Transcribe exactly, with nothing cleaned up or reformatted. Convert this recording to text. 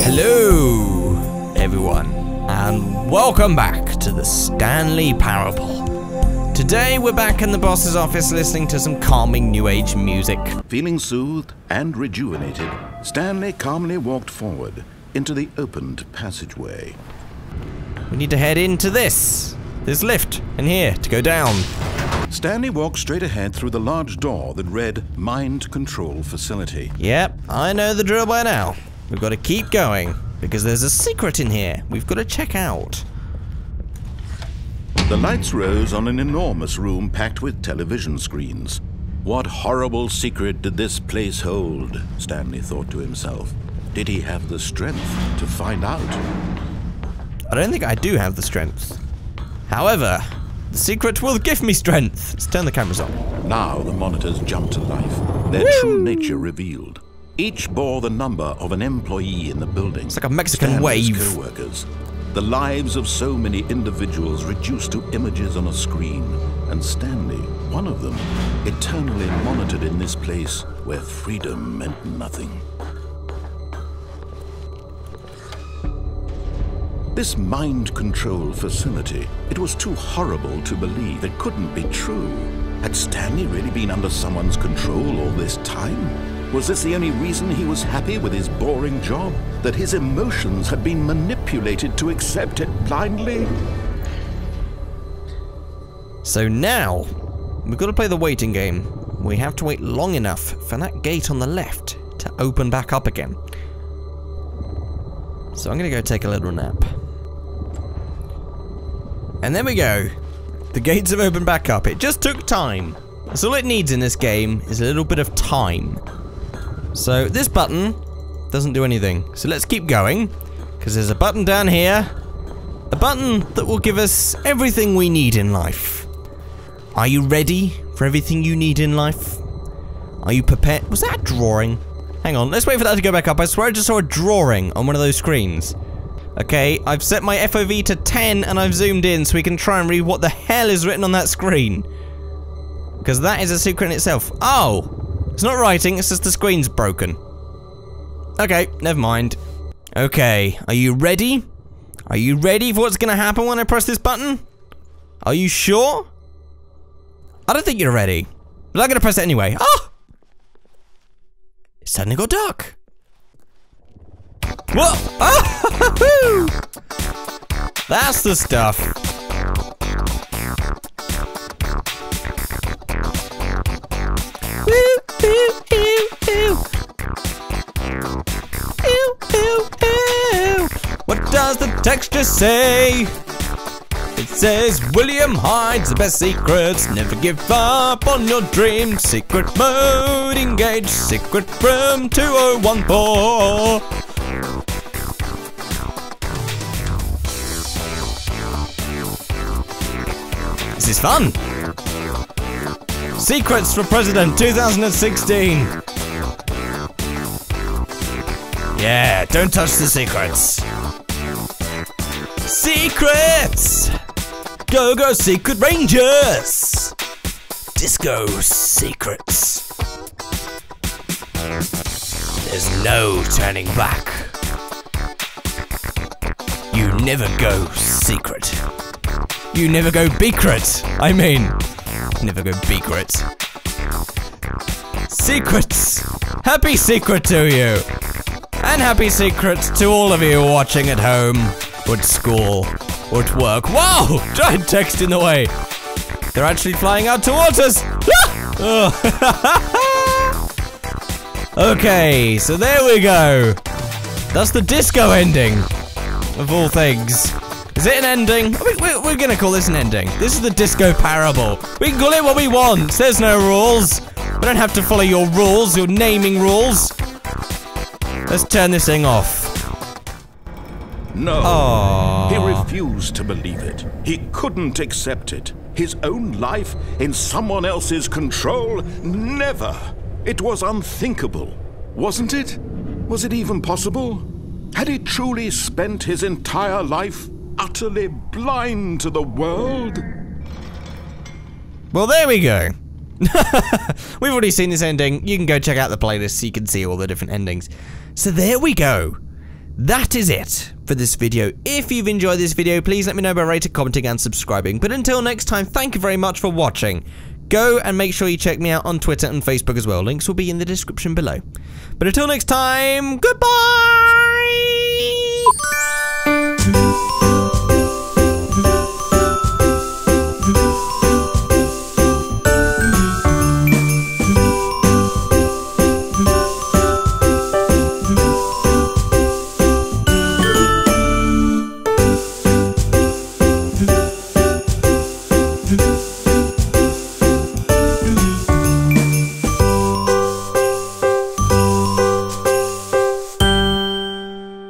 Hello, everyone, and welcome back to the Stanley Parable. Today we're back in the boss's office listening to some calming new age music. Feeling soothed and rejuvenated, Stanley calmly walked forward into the opened passageway. We need to head into this. This lift in here to go down. Stanley walked straight ahead through the large door that read Mind Control Facility. Yep, I know the drill by now. We've got to keep going because there's a secret in here we've got to check out. The lights rose on an enormous room packed with television screens. What horrible secret did this place hold? Stanley thought to himself. Did he have the strength to find out? I don't think I do have the strength. However, the secret will give me strength. Let's turn the cameras on. Now the monitors jumped to life, their Woo! true nature revealed. Each bore the number of an employee in the building. It's like a Mexican Stanley's wave. co-workers. The lives of so many individuals reduced to images on a screen, and Stanley, one of them, eternally monitored in this place where freedom meant nothing. This mind control facility, it was too horrible to believe. It couldn't be true. Had Stanley really been under someone's control all this time? Was this the only reason he was happy with his boring job? That his emotions had been manipulated to accept it blindly? So now, we've got to play the waiting game. We have to wait long enough for that gate on the left to open back up again. So I'm going to go take a little nap. And there we go. The gates have opened back up. It just took time. That's all it needs in this game, is a little bit of time. So this button doesn't do anything. So let's keep going, because there's a button down here. A button that will give us everything we need in life. Are you ready for everything you need in life? Are you prepared? Was that a drawing? Hang on, let's wait for that to go back up. I swear I just saw a drawing on one of those screens. Okay, I've set my F O V to ten and I've zoomed in so we can try and read what the hell is written on that screen. Because that is a secret in itself. Oh! It's not writing, it's just the screen's broken. Okay, never mind. Okay, are you ready? Are you ready for what's gonna happen when I press this button? Are you sure? I don't think you're ready. But I'm gonna press it anyway. Oh! It suddenly got dark. Whoa! Oh! That's the stuff. Woo, woo, woo, woo. Woo, woo, woo. What does the texture say? It says William hides the best secrets. Never give up on your dreams. Secret mode engaged. Secret room two oh one four. This is fun. Secrets for President two thousand sixteen. Yeah, don't touch the secrets. Secrets! Go, go, Secret Rangers! Disco secrets. There's no turning back. You never go secret. You never go secret. I mean, never go secret. Secrets! Happy secret to you! And happy secrets to all of you watching at home, or at school, or at work. Whoa! Giant text in the way. They're actually flying out towards us. Oh. Okay, so there we go. That's the disco ending, of all things. Is it an ending? I mean, we're, we're gonna call this an ending. This is the disco parable. We can call it what we want. There's no rules. We don't have to follow your rules, your naming rules. Let's turn this thing off. No, Aww. He refused to believe it. He couldn't accept it. His own life in someone else's control? Never. It was unthinkable, wasn't it? Was it even possible? Had he truly spent his entire life utterly blind to the world? Well, there we go. We've already seen this ending. You can go check out the playlist so you can see all the different endings. So there we go. that is it for this video. If you've enjoyed this video, please let me know by rating, commenting, and subscribing. But until next time, thank you very much for watching. Go and make sure you check me out on Twitter and Facebook as well. Links will be in the description below. But until next time, goodbye!